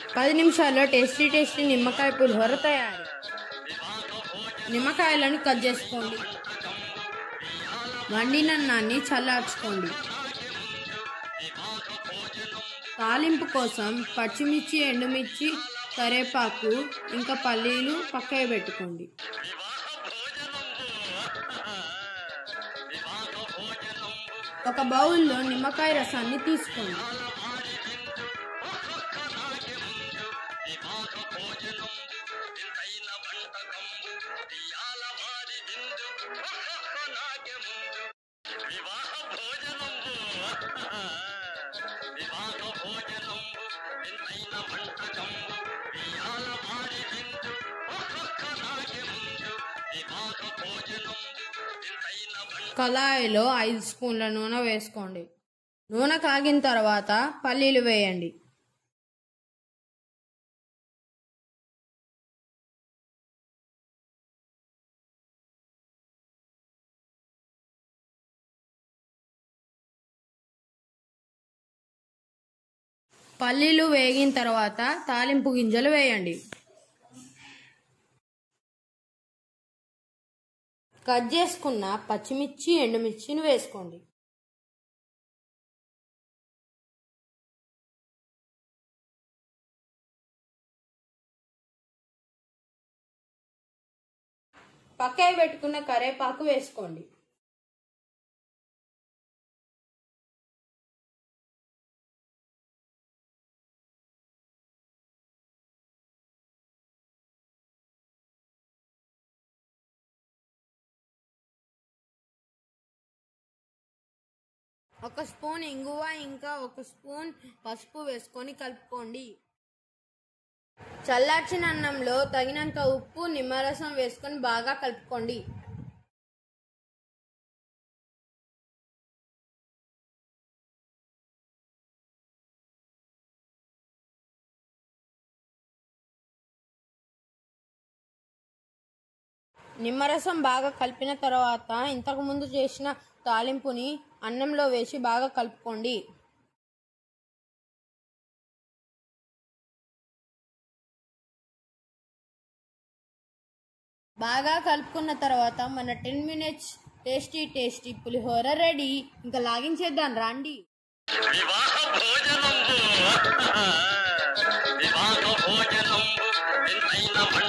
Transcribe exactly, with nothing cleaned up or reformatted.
పది నిమిషాల్లో tasty tasty నిమ్మకాయ పులిహోర తయారు. నిమ్మకాయలను కట్ చేసుకోండి. వండిన అన్నాన్ని చల్లార్చుకోండి. తాలింపు కోసం పచ్చిమిర్చి, ఎండుమిర్చి, కరివేపాకు ఇంకా పల్లీలు పక్కన పెట్టుకోండి. ఒక బౌల్లో నిమ్మకాయ రసాన్ని తీసుకోండి. కళాయిలో ఐదు స్పూన్ల నూనె వేసుకోండి. నూనె కాగిన తర్వాత పల్లీలు వేయండి. పల్లీలు వేగిన తర్వాత తాలింపు గింజలు వేయండి. కట్ చేసుకున్న పచ్చిమిర్చి, ఎండుమిర్చిని వేసుకోండి. పక్కన పెట్టుకున్న కరివేపాకు వేసుకోండి. ఒక స్పూన్ ఇంగువ ఇంకా ఒక స్పూన్ పసుపు వేసుకొని కలుపుకోండి. చల్లార్చిన అన్నంలో తగినంత ఉప్పు, నిమ్మరసం వేసుకొని బాగా కలుపుకోండి. నిమ్మరసం బాగా కలిపిన తర్వాత ఇంతకు ముందు చేసిన తాలింపుని అన్నంలో వేసి బాగా కలుపుకోండి. బాగా కలుపుకున్న తర్వాత మన టెన్ మినిట్స్ టేస్టీ టేస్టీ పులిహోర రెడీ. ఇంకా లాగించేద్దాం రండి. వివాహ భోజనం